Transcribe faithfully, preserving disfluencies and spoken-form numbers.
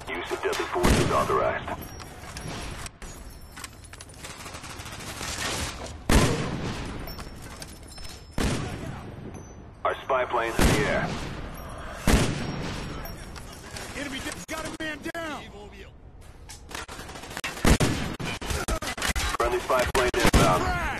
Use of deadly force is authorized. Our spy plane's in the air. Enemy got a man down! Friendly spy plane inbound. Crash!